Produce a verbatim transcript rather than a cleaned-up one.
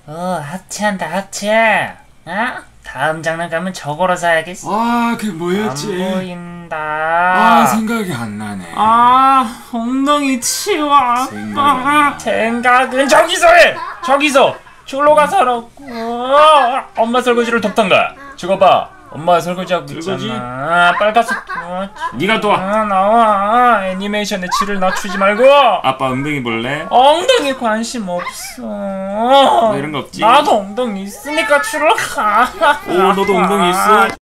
어, 하체한다, 하체. 어? 다음 장난감은 저거로 사야겠어. 아, 그게 뭐였지? 안 보인다. 아, 생각이 안 나네. 아, 엉덩이 치워. 생각이 아, 생각은 저기서 해! 저기서! 저기로 가서 하라고. 어, 엄마 설거지를 돕던가. 저거 봐. 엄마 설거지하고 설거지? 있잖아. 빨갛게 도와. 네가 도와. 아, 나와. 애니메이션의 질을 낮추지 말고. 아빠 엉덩이 볼래? 엉덩이 관심 없어. 뭐 이런 거 없지? 나도 엉덩이 있으니까 출러 가. 오, 너도 엉덩이 있어?